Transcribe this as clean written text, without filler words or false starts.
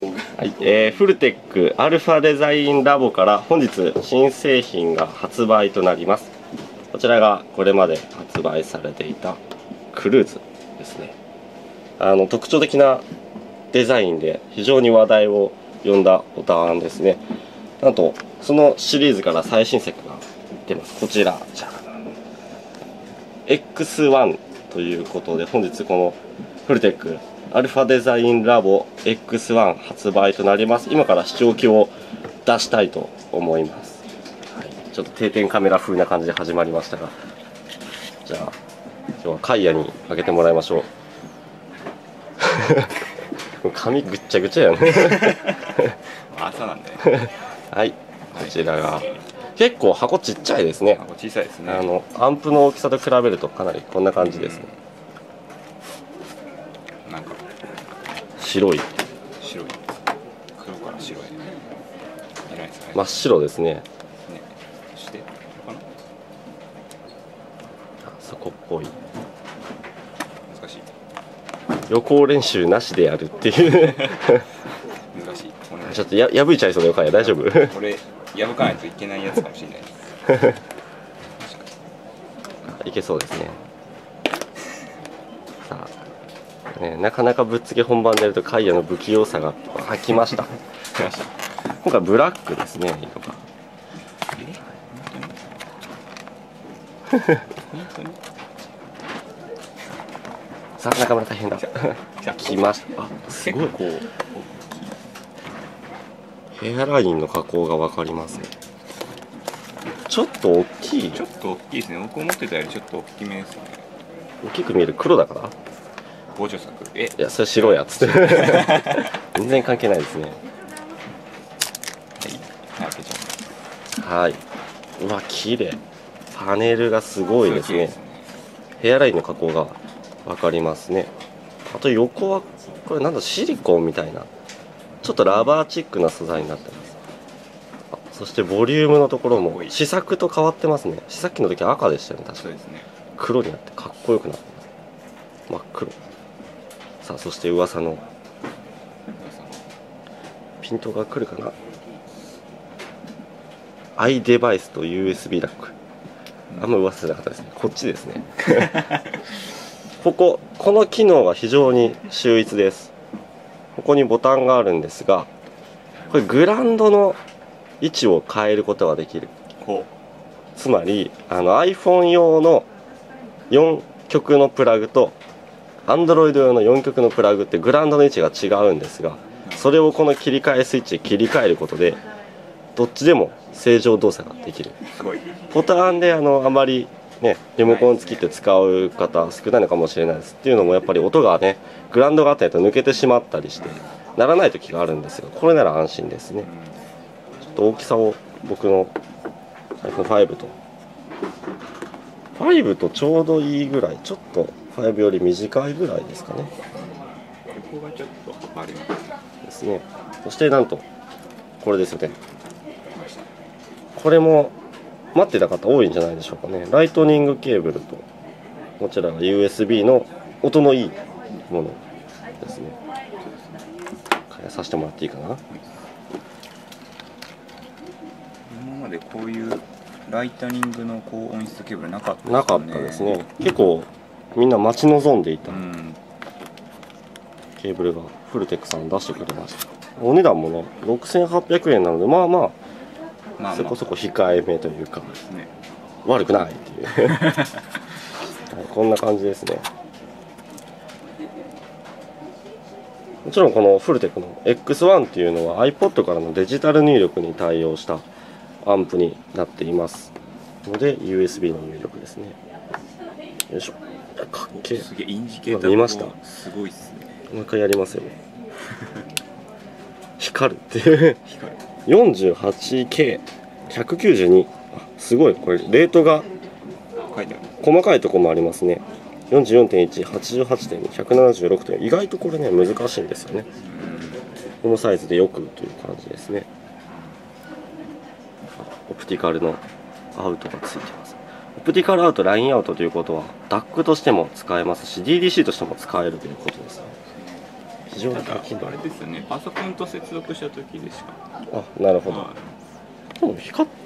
はい、フルテックアルファデザインラボから本日新製品が発売となります。こちらがこれまで発売されていたクルーズですね。特徴的なデザインで非常に話題を呼んだボタンですね。なんとそのシリーズから最新作が出ます。こちらじゃん X1 ということで、本日このフルテックアルファデザインラボ X1 発売となります。今から視聴器を出したいと思います。はい、ちょっと定点カメラ風な感じで始まりましたが、じゃあ今日はカイヤに開けてもらいましょう。髪ぐっちゃぐちゃやね。 朝なんで。 はい、こちらが結構箱ちっちゃいですね。 箱小さいですね。 アンプの大きさと比べるとかなりこんな感じですね。 なんか白い。 黒から白い。いないですかね。 真っ白ですね。 そしてこれかな。 そこっぽい。 難しい。 予行練習なしでやるっていう難しい。 ちょっと破いちゃいそうな予感や。大丈夫？ これ破かないといけないやつかもしれないです。 いけそうですね。さあ、ね、なかなかぶっつけ本番でやるとカイヤの不器用さが発きました。今回ブラックですね、色が。 本当にさあ、中村大変だ。来ました。あ、すごいこうヘアラインの加工が分かりますね。ちょっと大きい。 ちょっと大きいですね。僕思ってたよりちょっと大きめですね。 大きく見える。黒だから。 防除策。 いや、それ白いやつ。全然関係ないですね。 はい、開けちゃいます。 はい。うわ、綺麗。パネルがすごいですね。ヘアラインの加工が分かりますね。あと横はこれなんだ、シリコンみたいなちょっとラバーチックな素材になってます。そしてボリュームのところも試作と変わってますね。試作機の時赤でしたよね、確かに。黒になってかっこよくなってます。真っ黒。さあ、そして噂のピントが来るかな。iDevice と USB ラック。あんま噂じゃなかったですね。こっちですね。この機能が非常に秀逸です。ここにボタンがあるんですが、これグランドの位置を変えることができる。つまりiPhone 用の4極のプラグと Android 用の4極のプラグってグランドの位置が違うんですが、それをこの切り替えスイッチで切り替えることでどっちでも正常動作ができる。ボタンであまりね、リモコン付きって使う方少ないのかもしれないです。っていうのもやっぱり音がね、グラウンドがあったりと抜けてしまったりして鳴らない時があるんですが、これなら安心ですね。ちょっと大きさを僕の iPhone5 とちょうどいいぐらい、ちょっと5より短いぐらいですかね。 ここがちょっとありますですね。そしてなんとこれですよね。これも待ってた方多いんじゃないでしょうかね。ライトニングケーブルとこちらが USB の音のいいものですね。変えさせてもらっていいかな。 今までこういうライトニングの高音質ケーブルなかったですね。 なかったですね。結構みんな待ち望んでいたケーブルがフルテックさん出してくれました。お値段もね6800円なので、まあまあそこそこ控えめというか、悪くないっていう、はい、こんな感じですね。もちろんこのフルテックの X1 っていうのは iPod からのデジタル入力に対応したアンプになっていますので USB の入力ですね。よいしょ。かっけえ。 すげえインジケーター。 見ました。 すごいっすね。 もう一回やりますよ。光るっていう。48K192。すごい。これレートが細かいところもありますね。44.1、88.2、176点。意外とこれね難しいんですよね。このサイズでよくという感じですね。オプティカルのアウトがついてます。オプティカルアウト、ラインアウトということは DAC としても使えますし DDC としても使えるということですね。 非常にただ多機能。 あれですよね、パソコンと接続した時でしか。 あ、なるほど。 はでも光っ